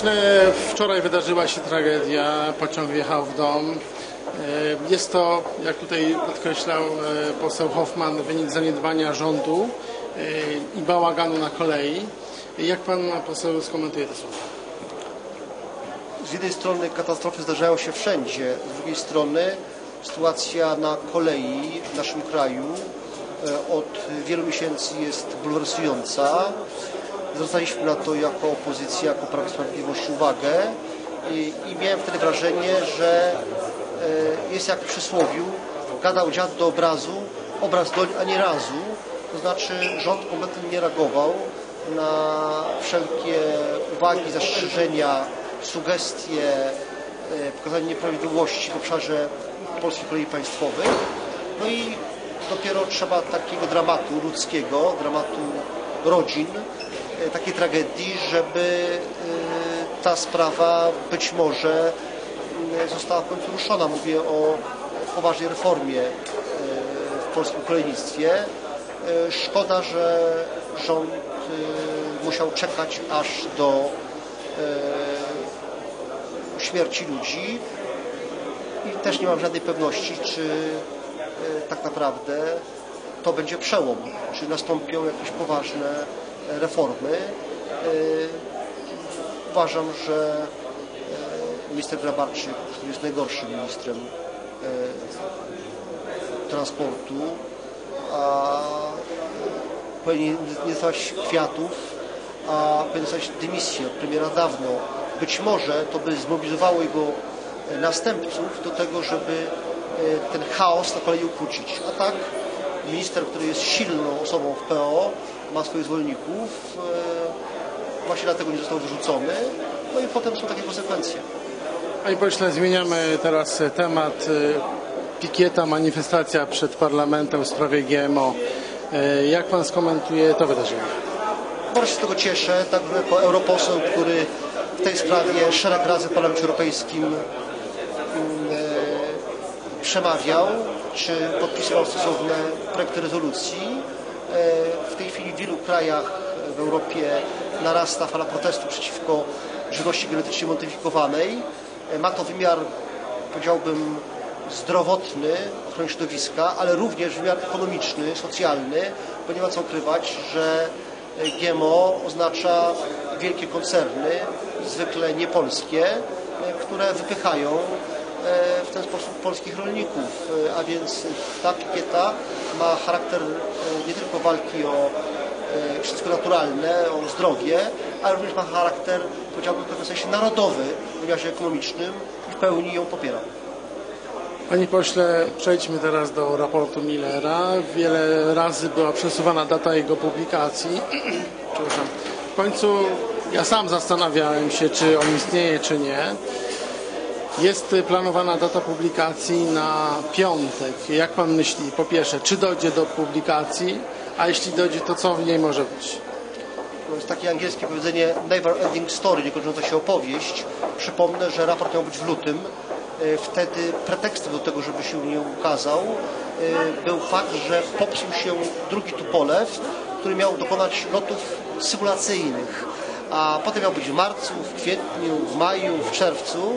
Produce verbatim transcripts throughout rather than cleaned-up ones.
pośle, wczoraj wydarzyła się tragedia, pociąg wjechał w dom. Jest to, jak tutaj podkreślał poseł Hoffman, wynik zaniedbania rządu i bałaganu na kolei. Jak pan poseł skomentuje te słowa? Z jednej strony katastrofy zdarzają się wszędzie, z drugiej strony sytuacja na kolei w naszym kraju od wielu miesięcy jest bulwersująca. Zwracaliśmy na to jako opozycja, jako Prawo i Sprawiedliwość uwagę i, i miałem wtedy wrażenie, że jest jak w przysłowiu, gadał dziad do obrazu, obraz doń, a nie razu. To znaczy rząd kompletnie nie reagował na wszelkie uwagi, zastrzeżenia, sugestie, pokazanie nieprawidłowości w obszarze Polskich Kolei Państwowych. No i dopiero trzeba takiego dramatu ludzkiego, dramatu rodzin, takiej tragedii, żeby ta sprawa być może została w końcu ruszona. Mówię o poważnej reformie w polskim kolejnictwie. Szkoda, że rząd musiał czekać aż do śmierci ludzi i też nie mam żadnej pewności, czy tak naprawdę to będzie przełom, czy nastąpią jakieś poważne reformy. Uważam, że minister Grabarczyk, który jest najgorszym ministrem transportu, a powinien nie dostawać kwiatów, a powinien dostać dymisję od premiera dawno. Być może to by zmobilizowało jego następców do tego, żeby ten chaos na kolei ukrócić. A tak minister, który jest silną osobą w P O, ma swoich zwolenników, właśnie dlatego nie został wyrzucony. No i potem są takie konsekwencje. Panie pośle, zmieniamy teraz temat. Pikieta, manifestacja przed parlamentem w sprawie G M O. Jak pan skomentuje to wydarzenie? Bardzo się z tego cieszę, tak jako europoseł, który w tej sprawie szereg razy w Parlamencie Europejskim przemawiał, czy podpisywał stosowne projekty rezolucji. W tej chwili w wielu krajach w Europie narasta fala protestu przeciwko żywności genetycznie modyfikowanej. Ma to wymiar, powiedziałbym, zdrowotny, ochrony środowiska, ale również wymiar ekonomiczny, socjalny, bo nie ma co ukrywać, że G M O oznacza wielkie koncerny, zwykle niepolskie, które wypychają w ten sposób polskich rolników, a więc ta pikieta ma charakter nie tylko walki o wszystko naturalne, o zdrowie, ale również ma charakter, powiedziałbym w pewnym sensie narodowy w wymiarze ekonomicznym i w pełni ją popieram. Panie pośle, przejdźmy teraz do raportu Millera. Wiele razy była przesuwana data jego publikacji. Przepraszam. W końcu ja sam zastanawiałem się, czy on istnieje, czy nie. Jest planowana data publikacji na piątek. Jak pan myśli, po pierwsze, czy dojdzie do publikacji, a jeśli dojdzie, to co w niej może być? To jest takie angielskie powiedzenie never ending story, niekończąca się opowieść. Przypomnę, że raport miał być w lutym. Wtedy pretekstem do tego, żeby się nie ukazał, był fakt, że popsuł się drugi Tupolew, który miał dokonać lotów symulacyjnych, a potem miał być w marcu, w kwietniu, w maju, w czerwcu.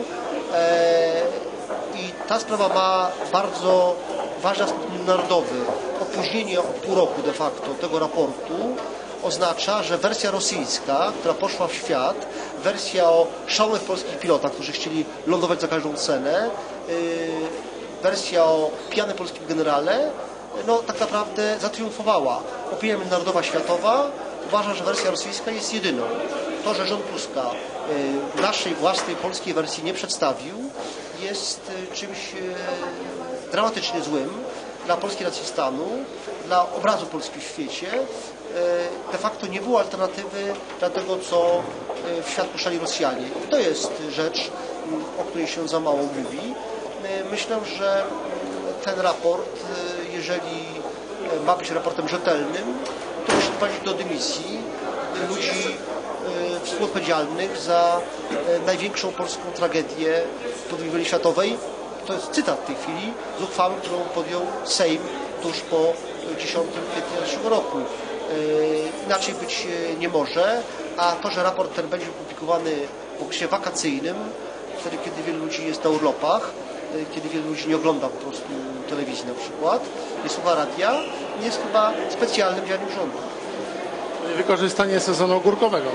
I ta sprawa ma bardzo ważny aspekt międzynarodowy. Opóźnienie o pół roku de facto tego raportu oznacza, że wersja rosyjska, która poszła w świat, wersja o szalonych polskich pilotach, którzy chcieli lądować za każdą cenę, yy, wersja o pijanym polskim generale, no tak naprawdę zatriumfowała. Opinia międzynarodowa światowa uważa, że wersja rosyjska jest jedyną. To, że rząd Tuska yy, naszej własnej polskiej wersji nie przedstawił, jest yy, czymś yy, dramatycznie złym dla polskiej racji stanu, dla obrazu Polski w świecie. De facto nie było alternatywy dla tego, co w świat puszczali Rosjanie. I to jest rzecz, o której się za mało mówi. Myślę, że ten raport, jeżeli ma być raportem rzetelnym, to musi prowadzić do dymisji ludzi współodpowiedzialnych za największą polską tragedię po drugiej wojnie światowej. To jest cytat w tej chwili z uchwały, którą podjął Sejm tuż po dziesiątego kwietnia zeszłego roku. Inaczej być nie może, a to, że raport ten będzie publikowany W okresie wakacyjnym, wtedy kiedy wielu ludzi jest na urlopach, kiedy wielu ludzi nie ogląda po prostu telewizji na przykład, nie słucha radia, nie jest chyba specjalnym działaniem rządu. Wykorzystanie sezonu ogórkowego.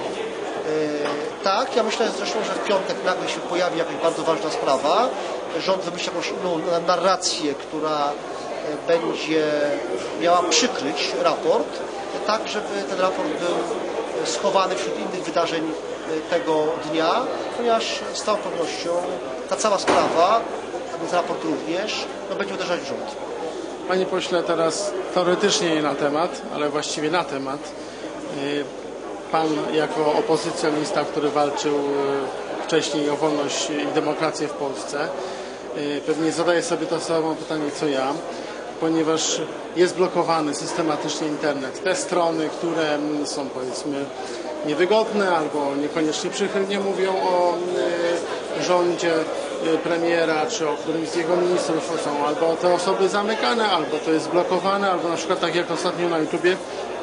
E, tak, ja myślę zresztą, że w piątek nagle się pojawi jakaś bardzo ważna sprawa. Rząd wymyśli jakąś inną narrację, która będzie miała przykryć raport, tak żeby ten raport był schowany wśród innych wydarzeń tego dnia, ponieważ z całą pewnością ta cała sprawa, a więc raport również, no, będzie uderzać w rząd. Panie pośle, teraz teoretycznie nie na temat, ale właściwie na temat. Pan jako opozycjonista, który walczył wcześniej o wolność i demokrację w Polsce, pewnie zadaje sobie to samo pytanie co ja, ponieważ jest blokowany systematycznie internet. Te strony, które są powiedzmy niewygodne albo niekoniecznie przychylnie mówią o rządzie premiera czy o którymś z jego ministrów, są albo te osoby zamykane, albo to jest blokowane, albo na przykład tak jak ostatnio na YouTubie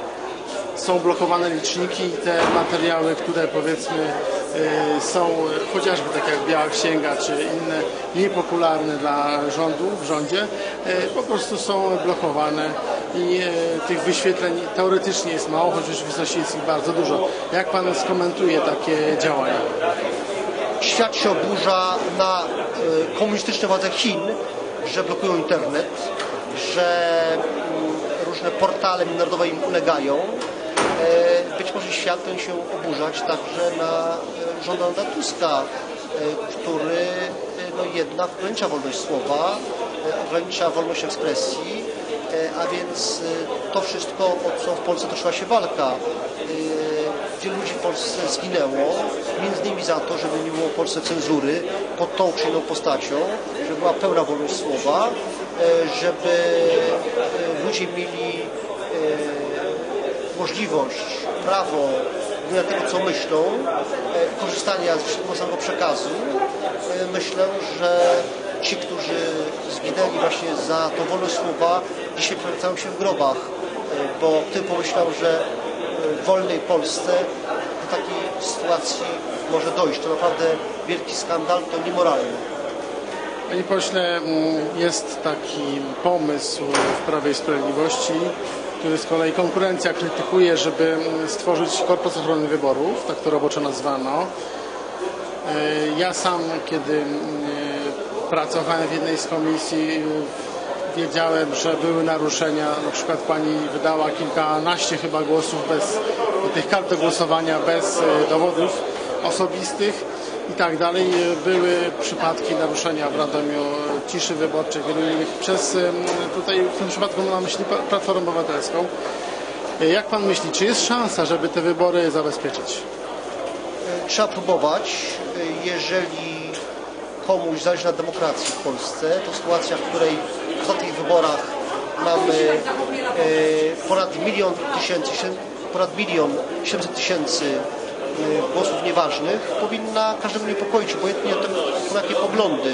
są blokowane liczniki i te materiały, które powiedzmy są chociażby tak jak Biała Księga czy inne niepopularne dla rządu w rządzie, po prostu są blokowane i tych wyświetleń teoretycznie jest mało, choć rzeczywistości jest ich bardzo dużo. Jak pan skomentuje takie działania? Świat się oburza na komunistyczne władze Chin, że blokują internet, że różne portale międzynarodowe im ulegają. Być może świat ten się oburzać także na rząd Donalda Tuska, który no, jednak ogranicza wolność słowa, ogranicza wolność ekspresji, a więc to wszystko, o co w Polsce toczyła się walka. Wielu ludzi w Polsce zginęło, między innymi za to, żeby nie było w Polsce cenzury pod tą czy inną postacią, żeby była pełna wolność słowa, żeby ludzie mieli możliwość, prawo mówienia tego, co myślą, korzystania z wszelkiego przekazu. Myślę, że ci, którzy zginęli właśnie za tą wolność słowa, dzisiaj przewracają się w grobach, bo ty pomyślał, że w wolnej Polsce do takiej sytuacji może dojść. To naprawdę wielki skandal, to niemoralne. Panie pośle, jest taki pomysł w Prawie i Sprawiedliwości, który z kolei konkurencja krytykuje, żeby stworzyć Korpus Ochrony Wyborów, tak to roboczo nazwano. Ja sam, kiedy pracowałem w jednej z komisji, wiedziałem, że były naruszenia. Na przykład pani wydała kilkanaście chyba głosów bez tych kart do głosowania, bez dowodów osobistych i tak dalej. Były przypadki naruszenia w Radomiu ciszy wyborczej, wielu innych przez, tutaj w tym przypadku mam na myśli Platformę Obywatelską. Jak pan myśli, czy jest szansa, żeby te wybory zabezpieczyć? Trzeba próbować. Jeżeli komuś zależy na demokracji w Polsce, to sytuacja, w której w ostatnich wyborach mamy ponad milion tysięcy, ponad milion siedemset tysięcy głosów nieważnych, powinna każdego niepokoić, obojętnie o jakie poglądy.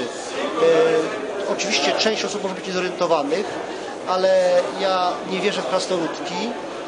E, oczywiście część osób może być niezorientowanych, ale ja nie wierzę w krasnoludki.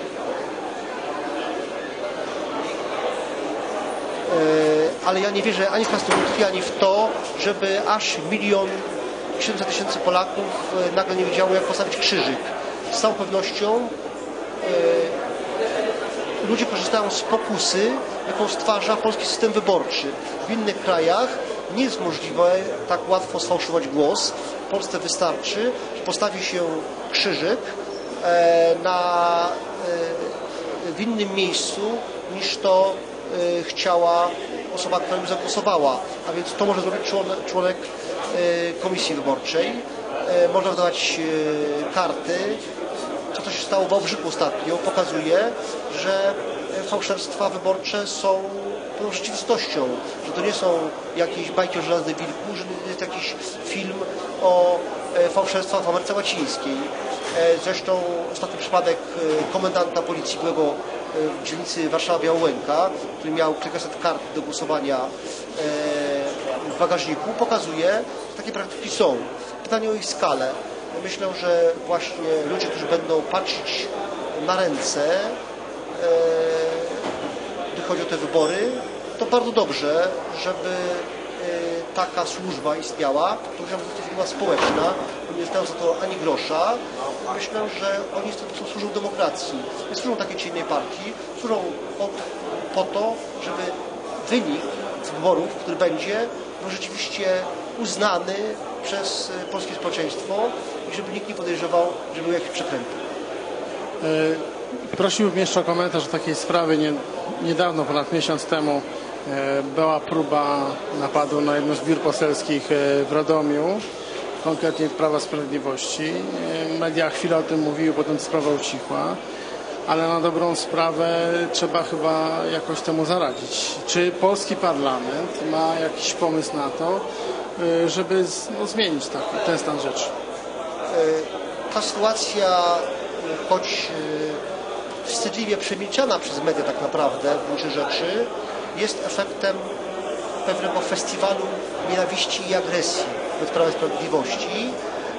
E, ale ja nie wierzę ani w krasnoludki, ani w to, żeby aż milion siedemset tysięcy Polaków nagle nie wiedziało, jak postawić krzyżyk. Z całą pewnością e, ludzie korzystają z pokusy, jaką stwarza polski system wyborczy. W innych krajach nie jest możliwe tak łatwo sfałszować głos. W Polsce wystarczy, że postawi się krzyżyk na, w innym miejscu niż to chciała osoba, która już zagłosowała. A więc to może zrobić członek, członek komisji wyborczej. Można wydawać karty. To, co się stało w Wałbrzychu ostatnio, pokazuje, że fałszerstwa wyborcze są tą rzeczywistością, że to nie są jakieś bajki o żelaznym wilku, że to jest jakiś film o fałszerstwach w Ameryce Łacińskiej. Zresztą ostatni przypadek komendanta policji byłego w dzielnicy Warszawa-Białęka, który miał kilkaset kart do głosowania w bagażniku, pokazuje, że takie praktyki są. Pytanie o ich skalę. Myślę, że właśnie ludzie, którzy będą patrzeć na ręce, gdy chodzi o te wybory, to bardzo dobrze, żeby taka służba istniała. To musiała być firma społeczna, nie dostają za to ani grosza. Myślę, że oni służą demokracji. Nie służą takiej czy innej partii, służą po, po to, żeby wynik wyborów, który będzie, był rzeczywiście uznany przez polskie społeczeństwo i żeby nikt nie podejrzewał, że były jakieś przekręty. Prosiłbym jeszcze o komentarz takiej sprawy. Nie, niedawno, ponad miesiąc temu, była próba napadu na jedno z biur poselskich w Radomiu, konkretnie Prawa Sprawiedliwości. Media chwilę o tym mówiły, potem sprawa ucichła, ale na dobrą sprawę trzeba chyba jakoś temu zaradzić. Czy polski parlament ma jakiś pomysł na to, żeby no, zmienić taki, ten stan rzeczy? Ta sytuacja, choć wstydliwie przemilczana przez media tak naprawdę w gruncie rzeczy, jest efektem pewnego festiwalu nienawiści i agresji wobec Prawa i Sprawiedliwości.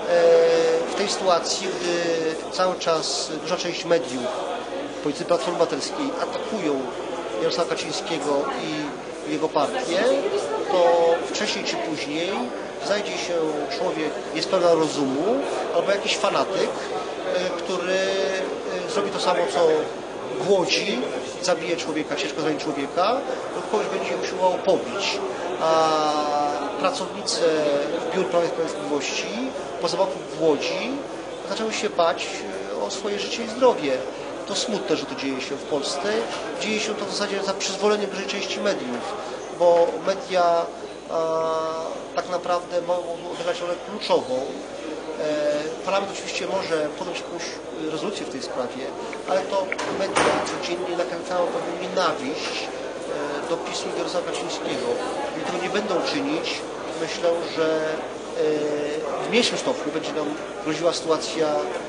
W tej sytuacji, gdy cały czas duża część mediów, politycy Platformy Obywatelskiej atakują Jarosława Kaczyńskiego i jego partię, to wcześniej czy później znajdzie się człowiek niespełna rozumu albo jakiś fanatyk, który zrobi to samo, co głodzi, zabije człowieka, ciężko zrani człowieka, lub kogoś będzie usiłował pobić. A pracownice biur Prawa i Sprawiedliwości po zamachu w Łodzi zaczęły się bać o swoje życie i zdrowie. To smutne, że to dzieje się w Polsce. Dzieje się to w zasadzie za przyzwoleniem dużej części mediów, bo media a, tak naprawdę mogą odegrać rolę kluczową. Parlament oczywiście może podjąć jakąś rezolucję w tej sprawie, ale to media codziennie nakręcają pewną nienawiść do PiSu i Jarosława Kaczyńskiego. Jeżeli tego nie będą czynić, myślę, że w mniejszym stopniu będzie nam groziła sytuacja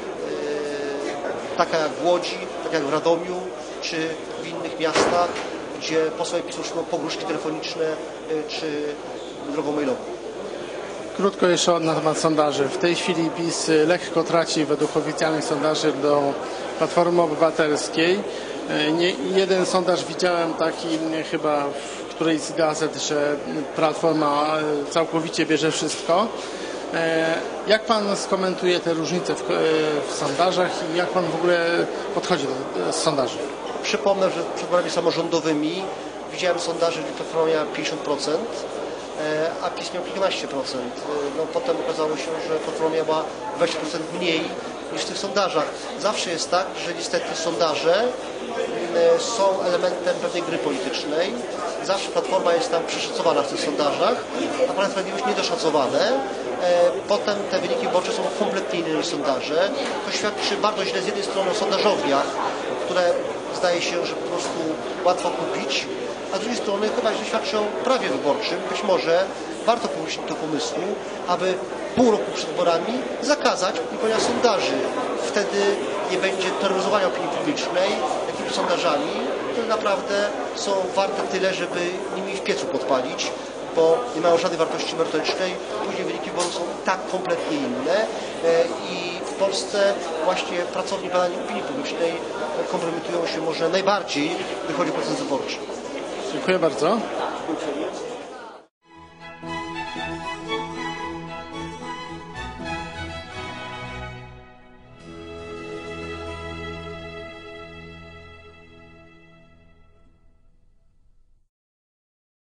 taka jak w Łodzi, tak jak w Radomiu, czy w innych miastach, gdzie posłowie PiSu otrzymują pogróżki telefoniczne, czy drogą mailową. Krótko jeszcze na temat sondaży. W tej chwili PiS lekko traci według oficjalnych sondaży do Platformy Obywatelskiej. Nie, jeden sondaż widziałem taki chyba w którejś z gazet, że Platforma całkowicie bierze wszystko. Jak pan skomentuje te różnice w, w sondażach i jak pan w ogóle podchodzi do sondaży? Przypomnę, że przed wyborami samorządowymi widziałem sondaże, gdzie Platforma miała pięćdziesiąt procent, a PiS miał kilkanaście procent. No, potem okazało się, że Platforma miała dwadzieścia procent mniej niż w tych sondażach. Zawsze jest tak, że niestety sondaże są elementem pewnej gry politycznej. Zawsze Platforma jest tam przeszacowana w tych sondażach, a Prawo i Sprawiedliwość niedoszacowane. Potem te wyniki wyborcze są kompletnie inne niż sondaże. To świadczy bardzo źle z jednej strony o sondażowniach, które zdaje się, że po prostu łatwo kupić, a z drugiej strony chyba źle świadczy o prawie wyborczym. Być może warto pomyśleć do pomysłu, aby pół roku przed wyborami zakazać publikowania sondaży. Wtedy nie będzie terroryzowania opinii publicznej jakimiś sondażami, które naprawdę są warte tyle, żeby nimi w piecu podpalić, bo nie mają żadnej wartości merytorycznej. Później wyniki wyborów są tak kompletnie inne i w Polsce właśnie pracownie badań opinii publicznej kompromitują się może najbardziej, gdy chodzi o proces wyborczy. Dziękuję bardzo.